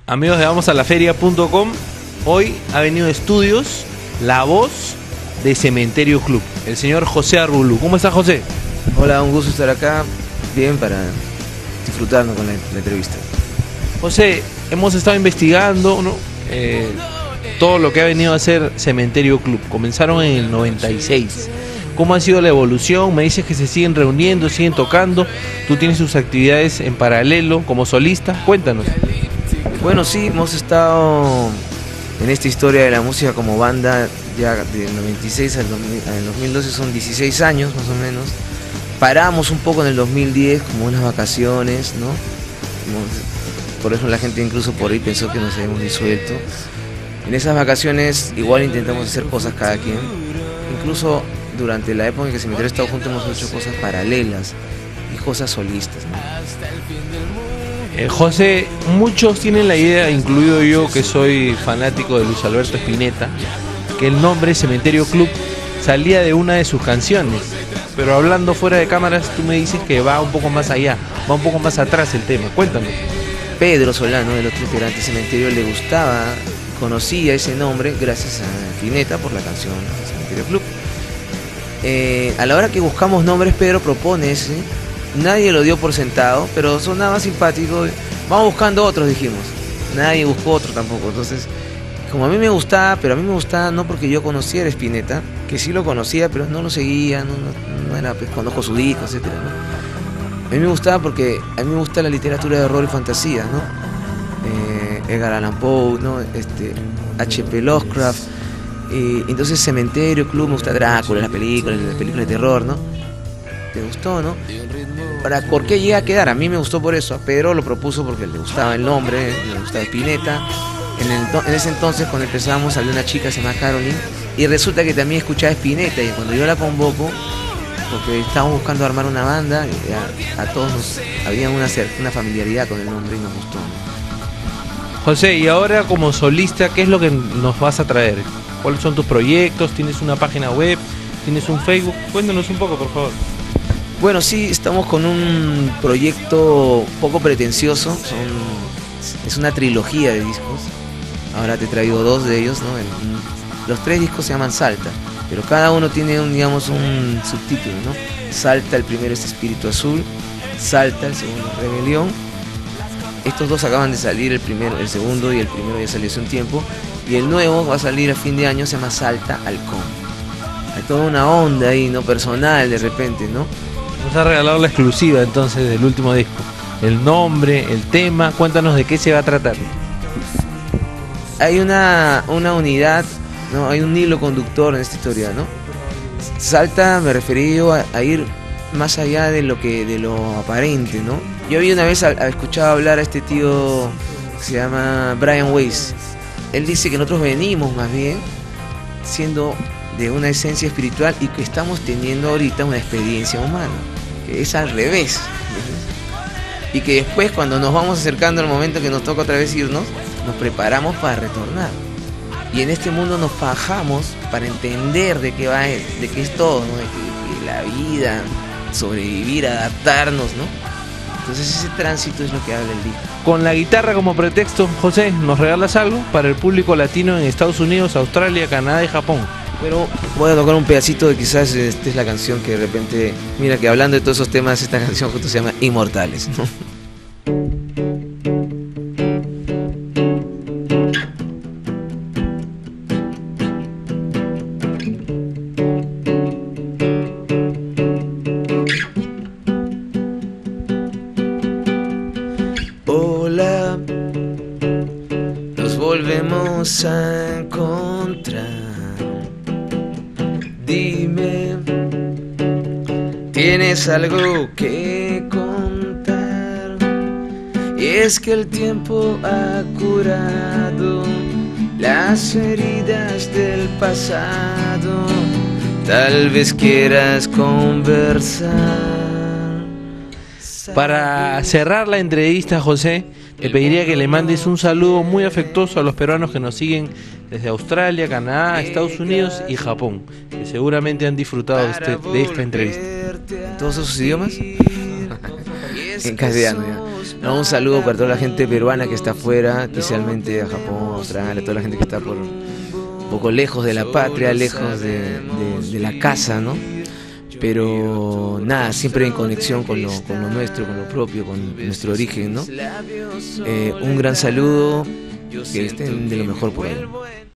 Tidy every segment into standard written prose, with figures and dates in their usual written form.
Amigos de vamosalaferia.com, hoy ha venido a estudios la voz de Cementerio Club, el señor José Arrulú. ¿Cómo está, José? Hola, un gusto estar acá, bien, para disfrutarnos con la entrevista. José, hemos estado investigando, ¿no? Todo lo que ha venido a hacer Cementerio Club. Comenzaron en el 96. ¿Cómo ha sido la evolución? Me dices que se siguen reuniendo, siguen tocando. Tú tienes tus actividades en paralelo como solista. Cuéntanos. Bueno, sí, hemos estado en esta historia de la música como banda ya del 96 al 2012, son 16 años más o menos. Paramos un poco en el 2010 como unas vacaciones, ¿no? Por eso la gente incluso por ahí pensó que nos habíamos disuelto. En esas vacaciones igual intentamos hacer cosas cada quien. Incluso durante la época en que Cementerio estado juntos hemos hecho cosas paralelas y cosas solistas, ¿no? José, muchos tienen la idea, incluido yo que soy fanático de Luis Alberto Spinetta, que el nombre Cementerio Club salía de una de sus canciones. Pero hablando fuera de cámaras, tú me dices que va un poco más allá, va un poco más atrás el tema. Cuéntanos. Pedro Solano, el otro integrante de Cementerio, le gustaba, conocía ese nombre gracias a Spinetta por la canción Cementerio Club. A la hora que buscamos nombres, Pedro propone ese. Nadie lo dio por sentado, pero sonaba simpático. Vamos buscando otros, dijimos. Nadie buscó otro tampoco. Entonces, como a mí me gustaba, pero a mí me gustaba no porque yo conociera a Spinetta, que sí lo conocía, pero no lo seguía, no era, pues, conozco su disco, etcétera, ¿no? A mí me gustaba porque a mí me gusta la literatura de horror y fantasía, ¿no? Edgar Allan Poe, ¿no? H.P. Lovecraft. Entonces Cementerio Club, me gusta Drácula, las películas de terror, ¿no? ¿Te gustó, no? Ahora, ¿por qué llega a quedar? A mí me gustó por eso. A Pedro lo propuso porque le gustaba el nombre, le gustaba Spinetta. En ese entonces, cuando empezamos, salió una chica, se llama Caroline, y resulta que también escuchaba Spinetta. Y cuando yo la convoco, porque estábamos buscando armar una banda, a todos había una familiaridad con el nombre y nos gustó, ¿no? José, y ahora como solista, ¿qué es lo que nos vas a traer? ¿Cuáles son tus proyectos? ¿Tienes una página web? ¿Tienes un Facebook? Cuéntanos un poco, por favor. Bueno, sí, estamos con un proyecto poco pretencioso. Es una trilogía de discos. Ahora te traigo dos de ellos, ¿no? Los tres discos se llaman Salta, pero cada uno tiene un subtítulo, ¿no? Salta, el primero es Espíritu Azul. Salta, el segundo es Rebelión. Estos dos acaban de salir, el segundo y el primero ya salió hace un tiempo. Y el nuevo va a salir a fin de año, se llama Salta Halcón. Hay toda una onda ahí, ¿no? Personal de repente, ¿no? Nos ha regalado la exclusiva entonces del último disco. El nombre, el tema, cuéntanos de qué se va a tratar. Hay una unidad, ¿no? Hay un hilo conductor en esta historia, ¿no? Salta, me referí yo a ir más allá de lo aparente, ¿no? Yo había una vez escuchado hablar a este tío que se llama Brian Weiss. Él dice que nosotros venimos más bien siendo de una esencia espiritual y que estamos teniendo ahorita una experiencia humana, que es al revés. Y que después, cuando nos vamos acercando al momento que nos toca otra vez irnos, nos preparamos para retornar. Y en este mundo nos fajamos para entender de qué es todo, ¿no? De que la vida, sobrevivir, adaptarnos, ¿no? Entonces ese tránsito es lo que habla el disco. Con la guitarra como pretexto, José, ¿nos regalas algo para el público latino en Estados Unidos, Australia, Canadá y Japón? Pero voy a tocar un pedacito de quizás esta es la canción que de repente... Mira que hablando de todos esos temas, esta canción justo se llama Inmortales, ¿no? Hola, nos volvemos a encontrar. Dime, ¿tienes algo que contar? Y es que el tiempo ha curado las heridas del pasado. Tal vez quieras conversar. Para cerrar la entrevista, José, te pediría que le mandes un saludo muy afectuoso a los peruanos que nos siguen desde Australia, Canadá, Estados Unidos y Japón, que seguramente han disfrutado de esta entrevista. ¿En todos esos idiomas? En castellano, ya. No, un saludo para toda la gente peruana que está afuera, especialmente a Japón, Australia, toda la gente que está por un poco lejos de la patria, lejos de la casa, ¿no? Pero nada, siempre en conexión con lo nuestro, con lo propio, con nuestro origen, ¿no? Un gran saludo, que estén de lo mejor por ahí.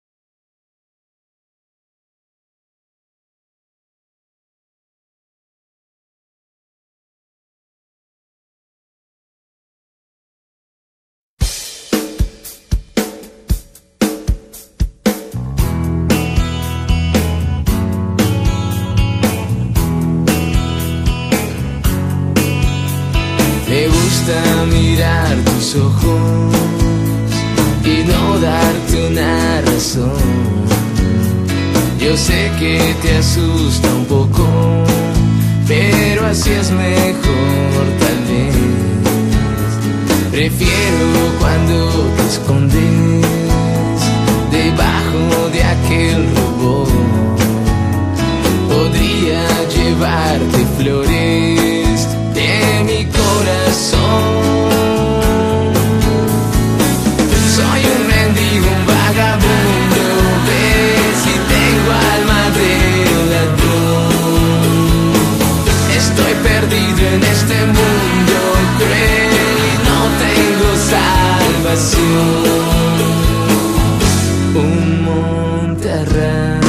Me gusta mirar tus ojos y no darte una razón. Yo sé que te asusta un poco, pero así es mejor tal vez. Prefiero cuando te escondes debajo de aquel robot. Podría llevarte flores de mi corazón. Soy un mendigo, un vagabundo, ves, y tengo alma de ladrón. Estoy perdido en este mundo cruel y no tengo salvación. Un montarrán,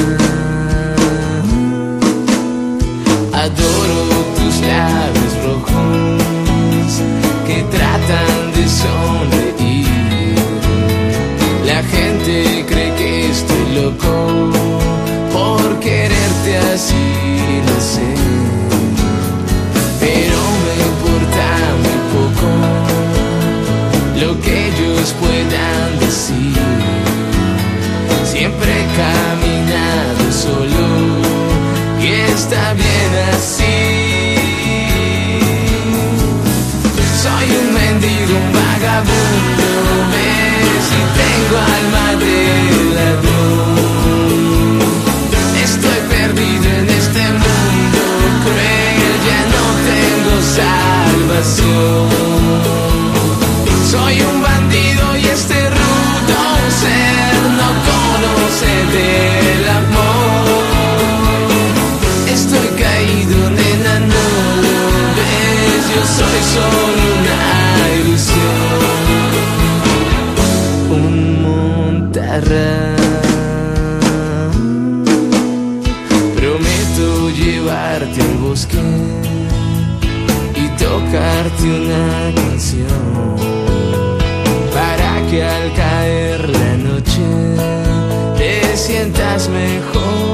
adoro tus labios rojos que tratan de sonreír. La gente cree que estoy loco por quererte así, lo sé, pero me importa muy poco lo que ellos puedan decir. Siempre he caminado solo y está bien así. Soy un mendigo, un vagabundo, ves, y tengo alma de ladrón. Estoy perdido en este mundo cruel, ya no tengo salvación. Soy un bandido y este rudo ser no conoce del amor. Estoy caído, nena, no lo ves, yo soy solo una ilusión. Un montarrán, prometo llevarte al bosque y tocarte una canción, para que al caer la noche te sientas mejor.